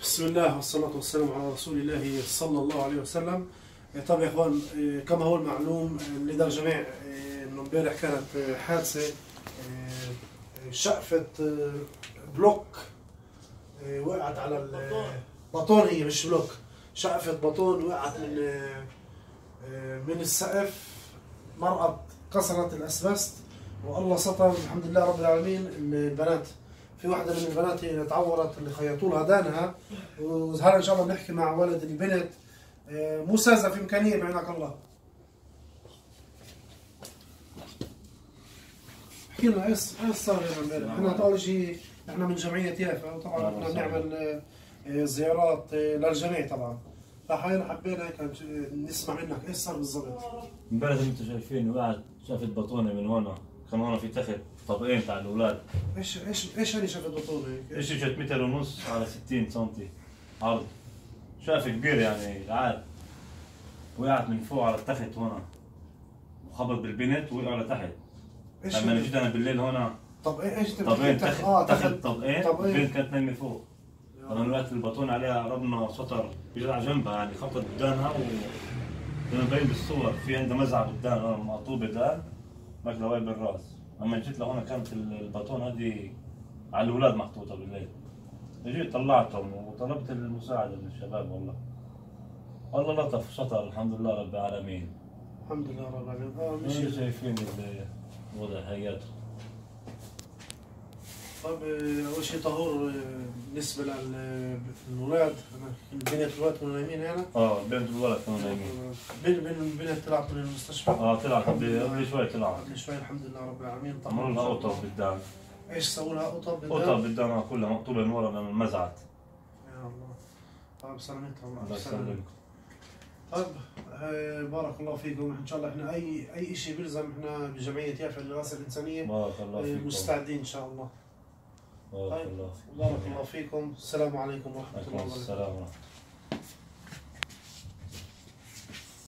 بسم الله والصلاة والسلام على رسول الله صلى الله عليه وسلم. طبعا يا اخوان، كما هو المعلوم لدى الجميع انه امبارح كانت حادثة شقفة بلوك وقعت على البطون. هي مش بلوك، شقفة بطون وقعت من السقف، مرقت كسرت الاسبست والله ستر الحمد لله رب العالمين. البنات، في واحدة من البنات هي تعورت اللي خيطوا لها دانها، وهلا ان شاء الله بنحكي مع ولد البنت. مو ساذة في امكانية بعينك الله. احكي لنا ايش صار امبارح. احنا اول شيء احنا من جمعية يافا، وطبعا احنا بنعمل زيارات للجميع طبعا، فحاليا حبينا هيك نسمع منك ايش صار بالضبط. امبارح زي ما انتم شايفين وقعت شافت بطونة من هون، كان هون في تخت طبقين تاع الاولاد. ايش هذه شافت بطونة هيك؟ ايش اجت متر ونص على 60 سم عرض، شافة كبير يعني عاد. وقعت من فوق على التخت هون وخبط بالبنت ووقعوا لتحت. لما جيت انا بالليل هون طب ايش طبقين تخت طبقين، البنت كانت نايمة فوق. لما وقعت البطونة عليها ربنا سطر، اجت على جنبها يعني خبطت بدانها كان مبين بالصور في عندها مزعة بالدان، مقطوبة دان ماكلة واي بالراس. اما جيت لهون كانت البطون هذه على الاولاد محطوطة بالليل. جيت طلعتهم وطلبت المساعدة من الشباب. والله لطف سطر الحمد لله رب العالمين. الحمد لله رب العالمين. مش شايفين الوضع حياته. طيب اول شيء طهور بالنسبه للولاد، البنت والولد كانوا نايمين هنا؟ البنت والولد كانوا نايمين. البنت طلعت من المستشفى؟ طلعت قبل شوي طلعت. قبل شوي الحمد لله رب العالمين. عملوا لها قطب بالدان. ايش سووا لها قطب بالدان؟ قطب بالدان كلها مقطوبة من ورا لما مزعت. يا الله. طيب سلامتها الله يسلمك. طيب بارك الله فيكم. ان شاء الله احنا اي شيء بيلزم احنا بجمعيه يافا للإغاثة الإنسانية بارك الله فيكم مستعدين ان شاء الله. بارك طيب الله فيكم. بارك الله فيكم. السلام عليكم ورحمه الله وبركاته. السلام ورحمة الله.